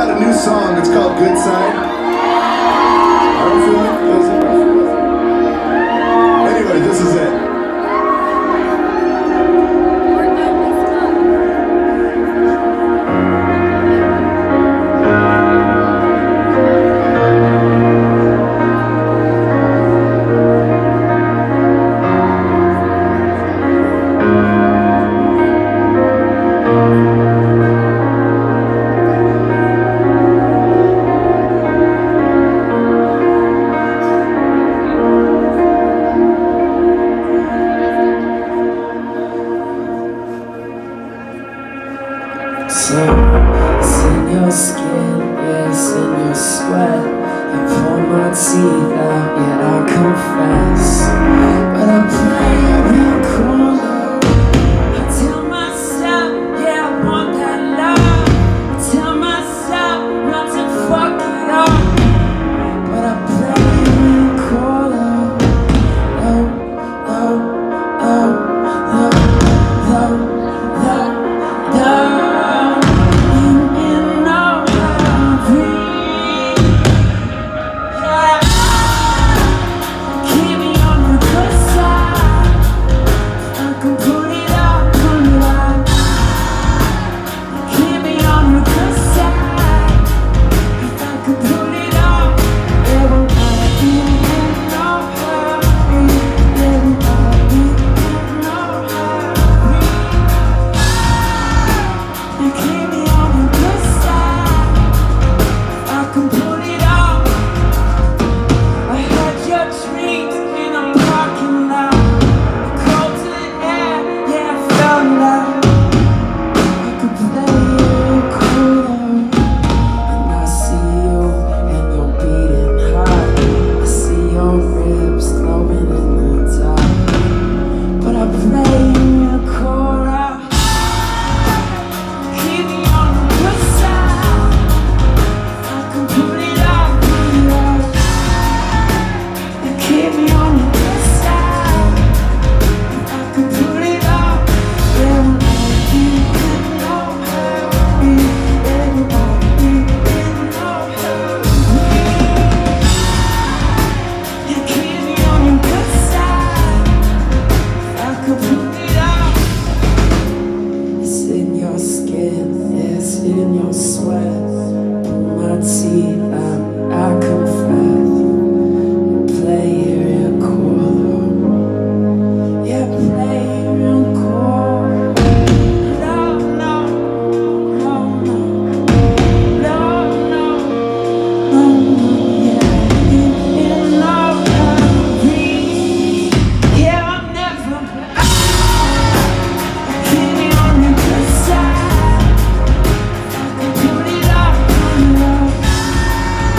out a new song. It's called Good Side. Anyway, this is it. So, it's in your skin, yeah, it's in your sweat. You pull my teeth out, yeah, I confess. But I play around corner. I tell myself, yeah, I want that love. I tell myself not to fuck it up. But I play around corner. Oh, oh, oh, oh, oh, oh, oh. In your sweat, pull my teeth out, I confess. You play real cool, yeah, play real cool. No, no, no, no, no, no, no, yeah, in love, yeah, I'm never kidding on your good side.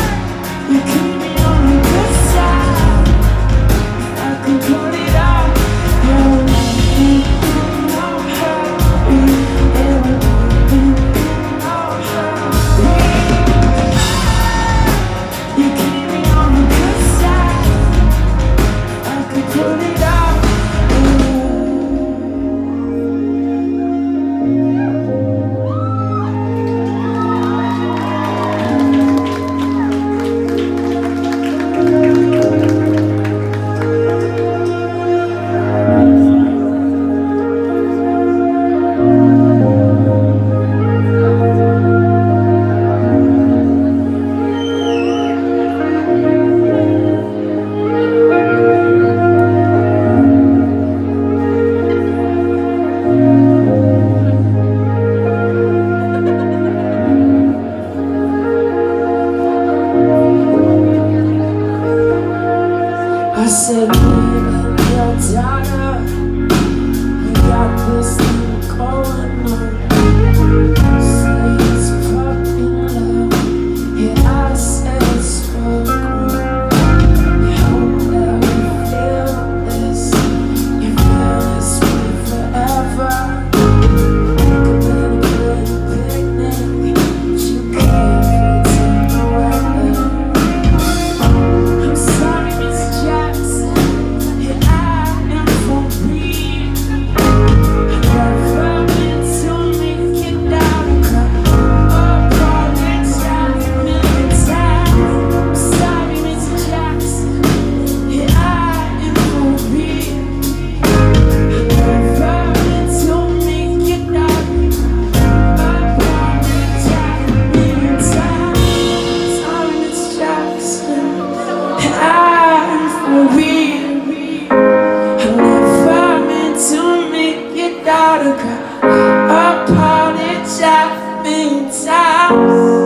house.